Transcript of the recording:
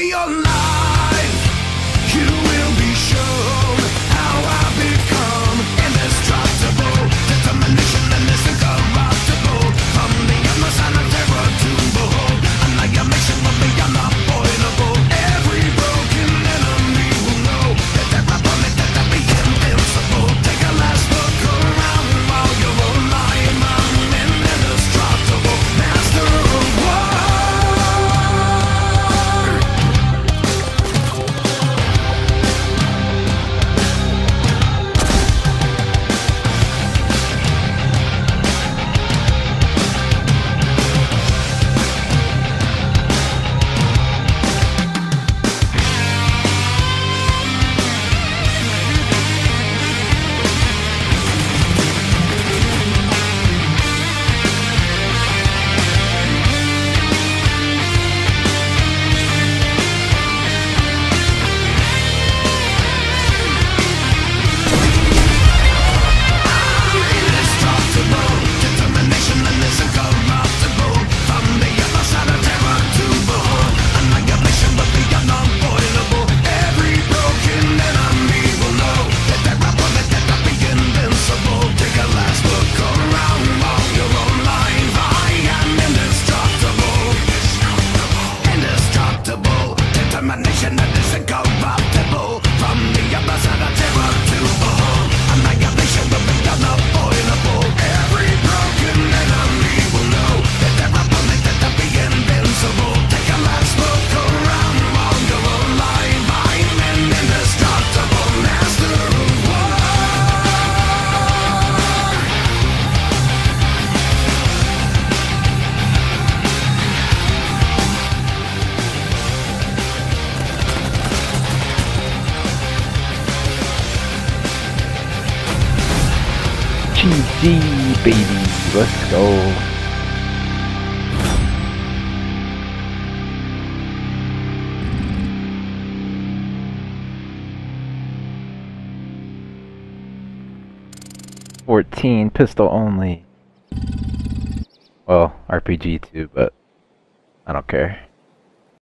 your life, you will be shown how I become indestructible. Determination and is incorruptible. From the other side of terror to behold, annihilation will be unavoidable. Every broken enemy will know that they're opponent, that they'll be invincible. Take a last look around while you're alive. I'm an indestructible master of war. Determination that is incorruptible. From the other side of terror to behold, annihilation will be unavoidable. Every broken enemy will know that they're opponent, that they'll be invincible. Take a last look around while you're alive. I'm an indestructible master of war. GG, baby, let's go. .14 pistol only. Well, RPG too, but I don't care.